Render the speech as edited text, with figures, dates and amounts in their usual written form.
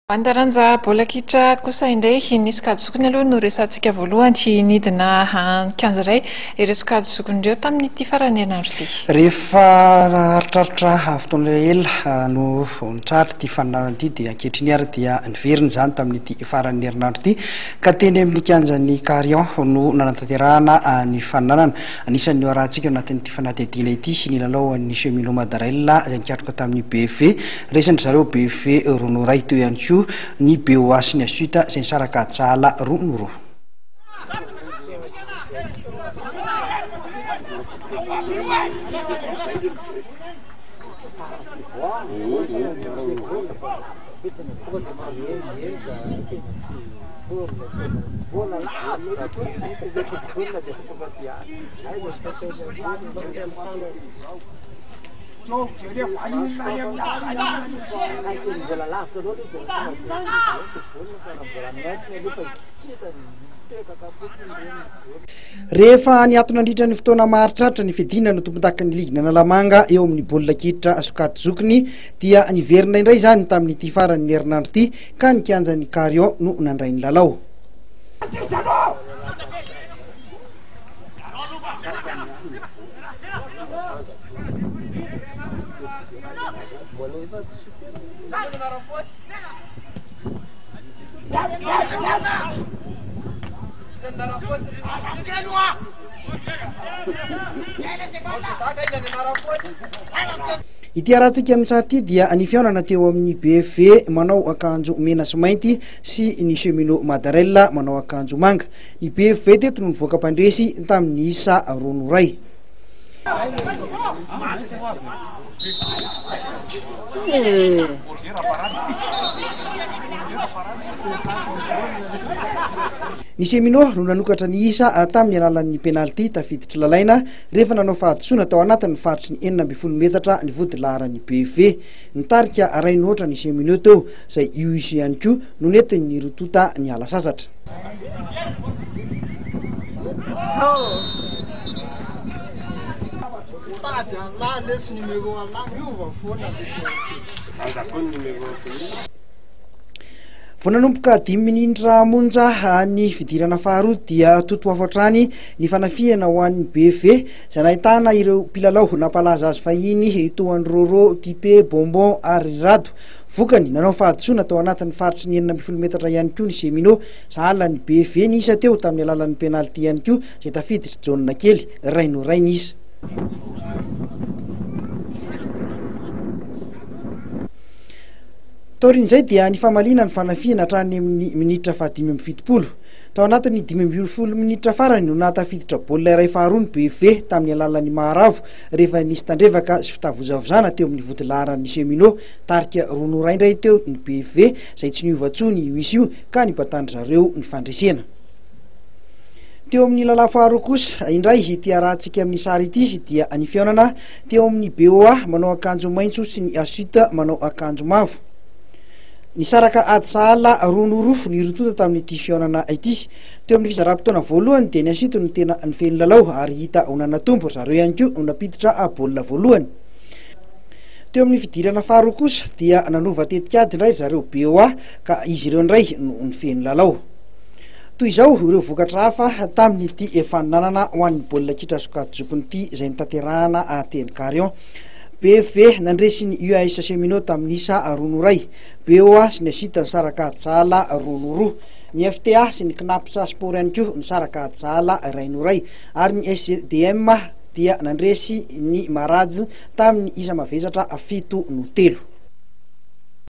Antaranja bola kitra kosa indray nisy kady sokony aloha no resantsika voalohany nidina kianja iray ireo sokady sokony ireo tamin'ity farany herinandro ity. Rehefa haritraritra fotoana ela no nitraritra ity faninarana ity dia ankehitriny ary dia niverina izany tamin'ity farany herinandro ity ka teny amin'ny kianjan'ny Carion no nanantanterahana ny faninarana. Anisan'ny arahantsika anatin'ity fanadihadiana ity ny lalaoan'ny Cheminot Madarella izay nikatroka tamin'ny BFV resandry zareo BFV Ronoray teo ihany koa ny BOA sy ny Asuita izay nisaraka Tsala Ronoro. Rehefa niatona nandritra ny fotoana maharitraritra ny fiadina no tompon-dakan'ny Ligue Nalamanga eo amin'ny baolina kitra sokady zokiny dia niverina indray izany tamin'ity farany herinandro ity ka ny kianjan'ny Carion no nandray ny lalao. Ity arahantsika amin'ny sary ity dia ny fihaonana teo amin'ny BFV manao akanjo mena sy mainty sy ny Cheminot Madarella manao akanjo manga. Ny BFV teto no nivoaka mpandresy tamin'ny isa Ronoray. Ny Cheminot no nanokatra ny isa tamin'ny alalan'ny penalty tafiditra lalaina rehefa nanao fahadisoana tao anatin'ny faritry ny 40 metatra ny vody laharan'ny BFV. Nitarika ray noatra ny Cheminot teo izay io isa ihany koa no netiny ny rotota ny ala sasatra. Vao nanomboka 10 minitra monja ny fidirana faharoa dia toto afatrany ny fanafihana ho an'ny BFV izay nahitana ireo mpilalao nampalaza azy fahiny Toan Roro, Tipe, Bonbon ary Rado. Vokany nanao fahadisoana tao anatin'ny faritry ny 40 metatra ihany koa ny Cheminot sahala ny BFV ny isa teo tamin'ny alalan'ny penalty ihany koa izay tafiditra jaune kely Rainoray ny isa. Taorin'izay dia ny famalina ny fanafihana hatrany amin'ny minitra 570. Tao anatin'ny 20 minitra farany no natafiditra baolina iray faharoa ny BFV tamin'ny alalan'ny Maharavo rehefa nisy tandrevaka sy fitavozavozana teo amin'ny vody laharan'ny Cheminot. Tarika Ronoray indray teo ny BFV izay tsy niova intsony io isa io ka nibatandry zareo ny fandresena. Teo amin'ny lalao faharoa kosa indray ity arahantsika amin'ny sary ity dia ny fihaonana teo amin'ny BOA manao akanjo maitso sy ny Asuita manao akanjo mavo. Nisaraka Tsala Ronoro ny rotota tamin'ity fihaonana ity. Teo amin'ny fizara-potoana voalohany dia ny Asuita no tena nifeny lalao ary hita ho nanatombo zareo ihany koa no napiditra baolina voalohany. Teo amin'ny fidirana faharoa kosa dia nanova tetikady indray zareo BOA ka izy ireo indray no nifeny lalao. Toy izao ireo vokatra hafa tamin'ity faninanana ho an'ny baolina kitra sokady zokiny ity izay nitanterahana teny Carion. BFV nandresy ny UAS Cheminot tamin'ny isa Ronoray, BOA sy ny Asuita nisaraka Tsala Ronoro, ny FTA sy ny Knapsa Sport ihany koa nisaraka Tsala Rainoray ary ny SDM dia nandresy ny Marady tamin'ny isa mavesatra 7-3.